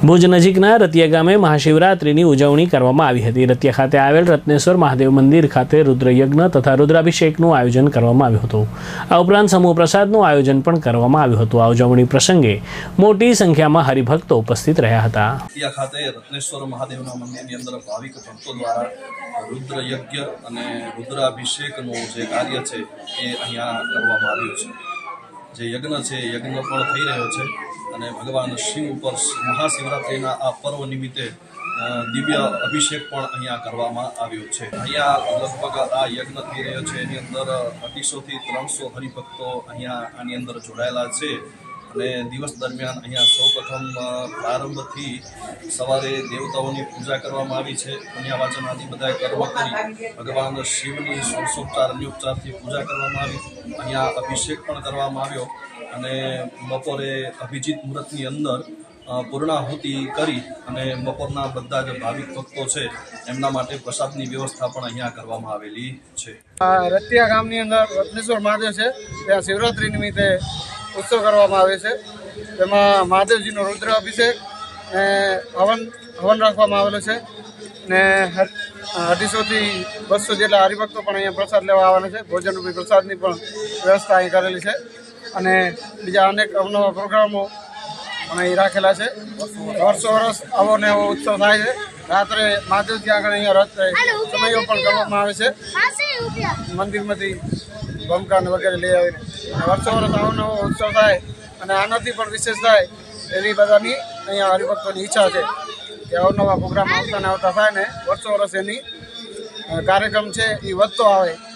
ભુજ નજીકના રતિયા ગામે મહાશિવરાત્રિની ઉજવણી કરવામાં આવી હતી। રતિયા ખાતે આવેલ રત્નેશ્વર મહાદેવ મંદિર ખાતે રુદ્રયજ્ઞ તથા રુદ્રાભિષેકનું આયોજન કરવામાં આવ્યું હતું। આ ઉપરાંત સમૂહ પ્રસાદનું આયોજન પણ કરવામાં આવ્યું હતું। આ ઉજવણી પ્રસંગે મોટી સંખ્યામાં હરિભક્તો ઉપસ્થિત રહ્યા હતા। રતિયા ખાતે રત્નેશ્વર મહાદેવના મંદિરની અંદર ભાવિક ભક્તો દ્વારા રુદ્રયજ્ઞ અને રુદ્રાભિષેકનું જે કાર્ય છે એ અહીંયા કરવામાં આવ્યું છે। જે યજ્ઞ છે યજ્ઞ પણ થઈ રહ્યો છે અને ભગવાન શિવ ઉપર મહાશિવરાત્રિના આ પર્વ નિમિત્તે દિવ્ય અભિષેક પણ અહીંયા કરવામાં આવ્યો છે। અહીંયા લગભગ આ યજ્ઞ થઈ રહ્યો છે એની અંદર 250 થી 300 હરિભક્તો અહીંયા આની અંદર જોડાયેલા છે અને દિવસ દરમિયાન અહીંયા સૌપ્રથમ પ્રારંભથી સવારે દેવતાઓની પૂજા કરવામાં આવી છે। પુણ્ય વાચન આદિ બધા કર્મ કરી ભગવાન શિવની ષોડશોપચાર અન્યોપચારથી પૂજા કરવામાં આવી। અહીંયા અભિષેક પણ કરવામાં આવ્યો અને બપોરે અભિજીત મુહૂર્તની અંદર પૂર્ણાહુતિ કરી અને બપોરના બધા જ ભાવિક ભક્તો છે એમના માટે પ્રસાદની વ્યવસ્થા પણ અહીંયા કરવામાં આવેલી છે। રતિયા ગામની અંદર રત્નેશ્વર મહાદેવ છે, ત્યાં શિવરાત્રિ નિમિત્તે ઉત્સવ કરવામાં આવે છે। તેમાં મહાદેવજીનો રુદ્ર અભિષેક હવન રાખવામાં આવેલો છે ને 250 થી 200 જેટલા હરિભક્તો પણ અહીંયા પ્રસાદ લેવા આવવાના છે। ભોજનરૂપી પ્રસાદની પણ વ્યવસ્થા અહીં કરેલી છે અને બીજા અનેક અવનવા પ્રોગ્રામો પણ અહીં રાખેલા છે। વર્ષો વર્ષ આવો ને એવો ઉત્સવ થાય છે। રાત્રે મહાદેવજી આગળ અહીંયા રાત્રે સમયો પણ કરવામાં આવે છે મંદિરમાંથી ભમકાને વગેરે લઈ આવીને વર્ષો વર્ષ આવો નવો ઉત્સવ થાય અને આનાથી પણ વિશેષ થાય એવી બધાની અહીંયા હરિભક્તોની ઈચ્છા છે કે અવનવા પ્રોગ્રામ આવતા થાય ને વર્ષો વર્ષ એની કાર્યક્રમ છે એ વધતો આવે।